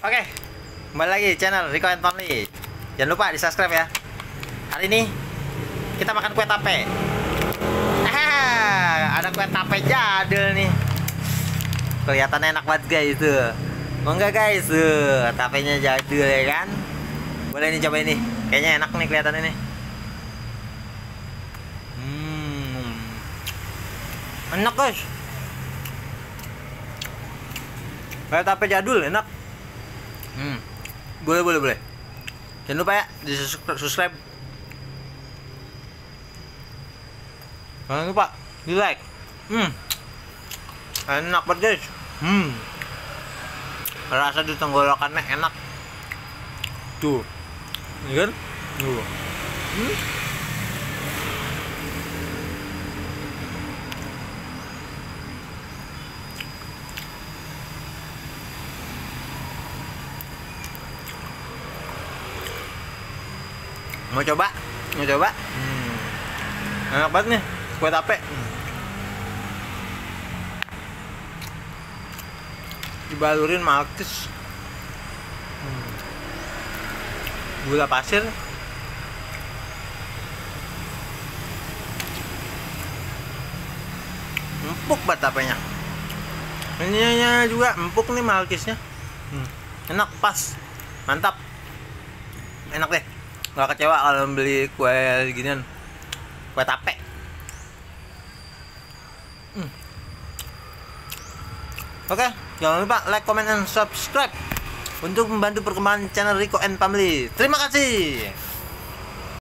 Oke, kembali lagi channel Rico and Family. Jangan lupa di subscribe ya. Hari ini kita makan kue tape. Ada kue tape jadul nih. Kelihatannya enak banget guys tuh. Mau nggak guys tuh, tapenya jadul ya kan? Boleh nih cobain nih. Kayaknya enak nih kelihatannya nih. Enak guys. Kue tape jadul enak. Boleh. Jangan lupa ya di subscribe. Jangan lupa di like. Enak banget guys. Rasa di tenggorokannya enak. Tuh, ini kan? Tuh. Mau coba? Enak banget nih kue tape. Dibalurin malkis, gula pasir, empuk banget tapenya. Ininya juga empuk nih malkisnya. Enak, pas, mantap, enak deh. Gak kecewa kalau beli kue ginian, kue tape. Oke, jangan lupa like, comment, and subscribe untuk membantu perkembangan channel Rico and Family. Terima kasih.